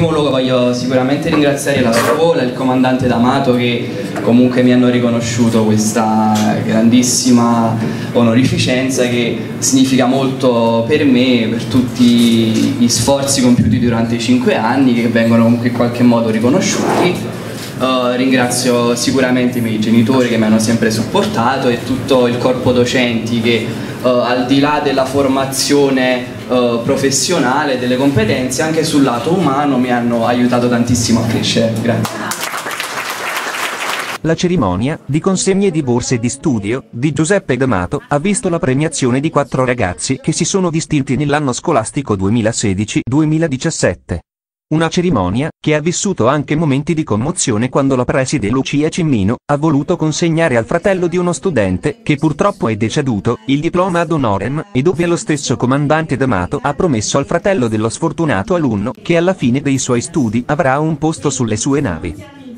primo luogo voglio sicuramente ringraziare la scuola e il comandante D'Amato che comunque mi hanno riconosciuto questa grandissima onorificenza che significa molto per me, per tutti gli sforzi compiuti durante i 5 anni che vengono comunque in qualche modo riconosciuti. Ringrazio sicuramente i miei genitori che mi hanno sempre supportato e tutto il corpo docenti che al di là della formazione professionale, delle competenze, anche sul lato umano mi hanno aiutato tantissimo a crescere. Grazie. La cerimonia di consegne di borse di studio di Giuseppe D'Amato ha visto la premiazione di 4 ragazzi che si sono distinti nell'anno scolastico 2016-2017. Una cerimonia che ha vissuto anche momenti di commozione quando la preside Lucia Cimmino ha voluto consegnare al fratello di uno studente, che purtroppo è deceduto, il diploma ad honorem, e dove lo stesso comandante D'Amato ha promesso al fratello dello sfortunato alunno che alla fine dei suoi studi avrà un posto sulle sue navi.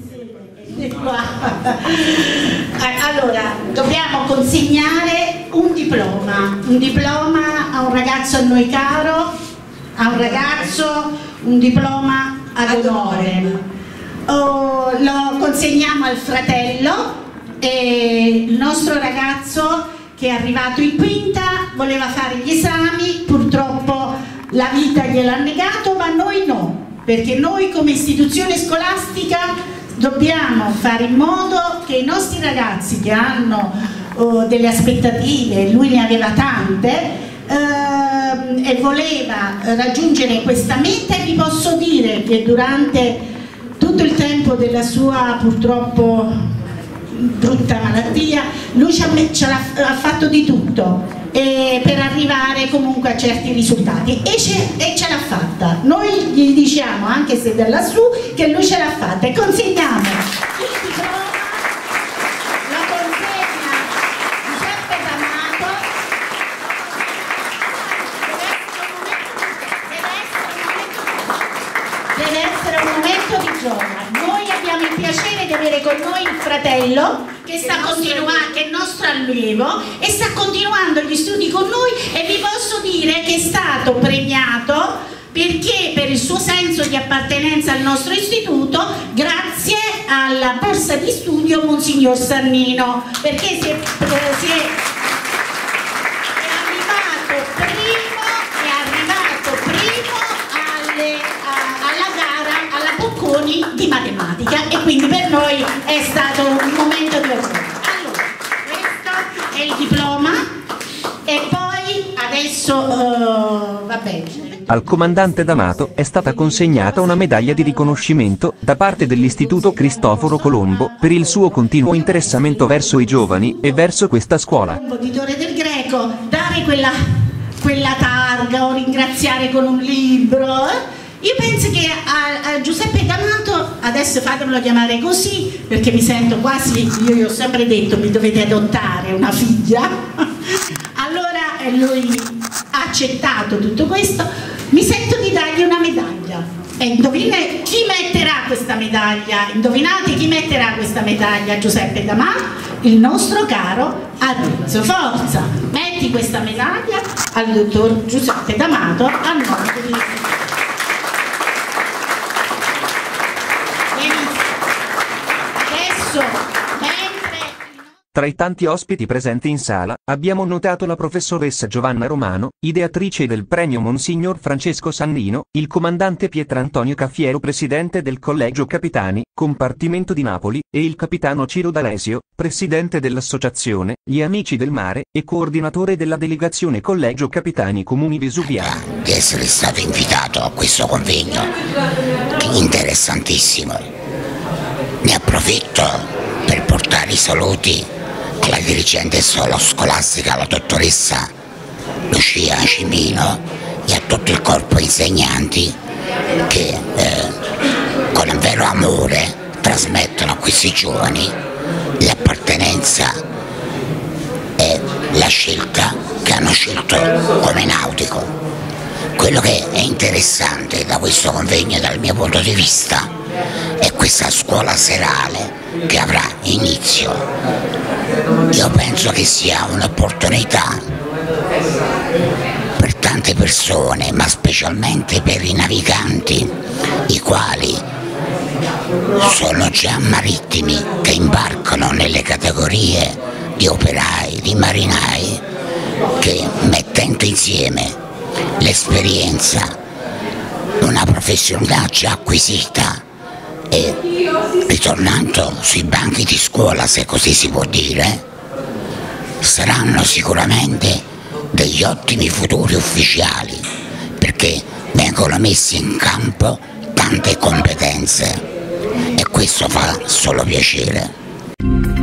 Allora, dobbiamo consegnare un diploma a un ragazzo a noi caro, un diploma ad honorem. Lo consegniamo al fratello e il nostro ragazzo che è arrivato in quinta voleva fare gli esami, purtroppo la vita gliel'ha negato, ma noi no, perché noi come istituzione scolastica dobbiamo fare in modo che i nostri ragazzi che hanno delle aspettative, lui ne aveva tante, e voleva raggiungere questa meta, e vi posso dire che durante tutto il tempo della sua purtroppo brutta malattia lui ha fatto di tutto per arrivare comunque a certi risultati e ce l'ha fatta. Noi gli diciamo, anche se da lassù, che lui ce l'ha fatta, e consegniamo il diploma. Noi abbiamo il piacere di avere con noi il fratello che sta continuando, che è il nostro allievo e sta continuando gli studi con noi, e vi posso dire che è stato premiato perché per il suo senso di appartenenza al nostro istituto, grazie alla borsa di studio Monsignor Sannino, perché è arrivato primo alla gara, alla Bocconi di matematica, e quindi per noi è stato un momento di orgoglio. Allora, questo è il diploma, e poi adesso vabbè. Al comandante D'Amato è stata consegnata una medaglia di riconoscimento da parte dell'Istituto Cristoforo Colombo per il suo continuo interessamento verso i giovani e verso questa scuola. Uditore del greco, dare quella targa o ringraziare con un libro. Io penso che a Giuseppe D'Amato, adesso fatemelo chiamare così perché mi sento quasi, io gli ho sempre detto mi dovete adottare una figlia, allora lui ha accettato tutto questo, mi sento di dargli una medaglia. E indovinate chi metterà questa medaglia? Indovinate chi metterà questa medaglia a Giuseppe D'Amato? Il nostro caro Arezzo. Forza, metti questa medaglia al dottor Giuseppe D'Amato a nome dell'Istituto. Tra i tanti ospiti presenti in sala, abbiamo notato la professoressa Giovanna Romano, ideatrice del premio Monsignor Francesco Sannino, il comandante Pietrantonio Caffiero, presidente del Collegio Capitani, Compartimento di Napoli, e il capitano Ciro D'Alesio, presidente dell'associazione Gli Amici del Mare e coordinatore della delegazione Collegio Capitani Comuni Vesuviani. Di essere stato invitato a questo convegno interessantissimo. Ne approfitto per portare i saluti alla dirigente scolastica, la dottoressa Lucia Cimmino, e a tutto il corpo insegnanti che con un vero amore trasmettono a questi giovani l'appartenenza e la scelta che hanno scelto come nautico. Quello che è interessante da questo convegno dal mio punto di vista è questa scuola serale che avrà inizio. Io penso che sia un'opportunità per tanti tante persone, ma specialmente per i naviganti, i quali sono già marittimi, che imbarcano nelle categorie di operai, di marinai, che mettendo insieme l'esperienza, una professionalità già acquisita e ritornando sui banchi di scuola, se così si può dire, saranno sicuramente degli ottimi futuri ufficiali, perché vengono messi in campo tante competenze e questo fa solo piacere.